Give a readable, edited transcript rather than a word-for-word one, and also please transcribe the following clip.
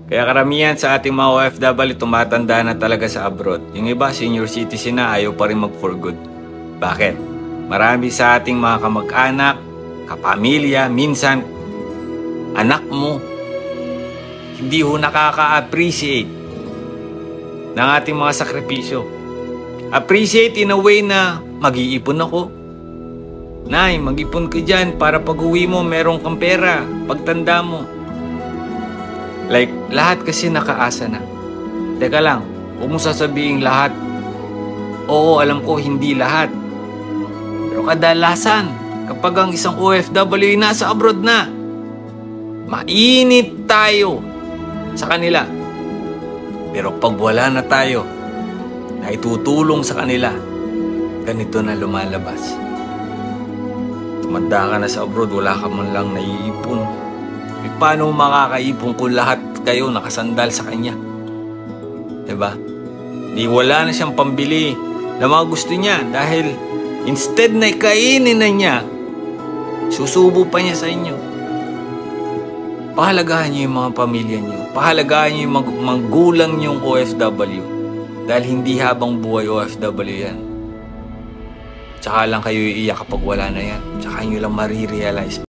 Kaya karamihan sa ating mga OFW tumatanda na talaga sa abroad. Yung iba, senior citizen na, ayaw pa rin mag-for good. Bakit? Marami sa ating mga kamag-anak, kapamilya, minsan, anak mo, hindi ho nakaka-appreciate ng ating mga sakripisyo. Appreciate in a way na mag-iipon ako. Nay, mag-ipon ka dyan para pag-uwi mo, meron kang pera, pagtanda mo. Like, lahat kasi nakaasa na. Teka lang, huwag mo sasabihin lahat. Oo, alam ko, hindi lahat. Pero kadalasan, kapag ang isang OFW ay nasa abroad na, mainit tayo sa kanila. Pero pag wala na tayo, na itutulong sa kanila, ganito na lumalabas. Tumanda ka na sa abroad, wala ka man lang naiipon. E paano makakaipon kung lahat kayo nakasandal sa kanya? Diba? Di wala na siyang pambili na mga gusto niya dahil instead na ikainin na niya, susubo pa niya sa inyo. Pahalagahan niyo yung mga pamilya niyo. Pahalagahan niyo yung magulang niyong OFW. Dahil hindi habang buhay OFW yan. Tsaka lang kayo iiyak kapag wala na yan. Tsaka nyo lang marirealize.